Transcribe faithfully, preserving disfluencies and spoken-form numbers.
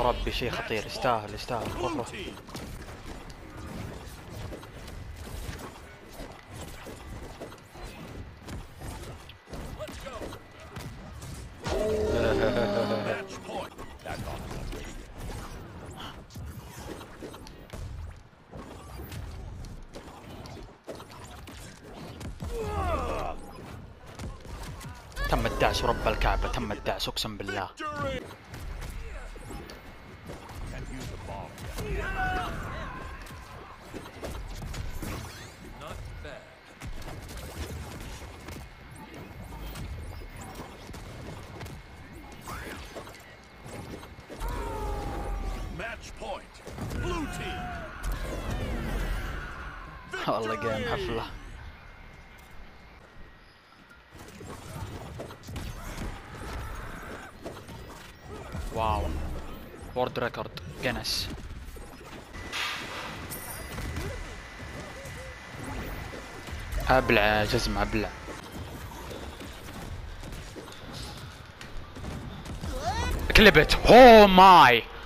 ربي شيء خطير، يستاهل يستاهل. روح روح. تم الدعس ورب الكعبة، تم الدعس اقسم بالله. والله جيم حفلة. واو وورد ريكورد جينيس. ابلع جزمة ابلع. كليبت. اوه ماي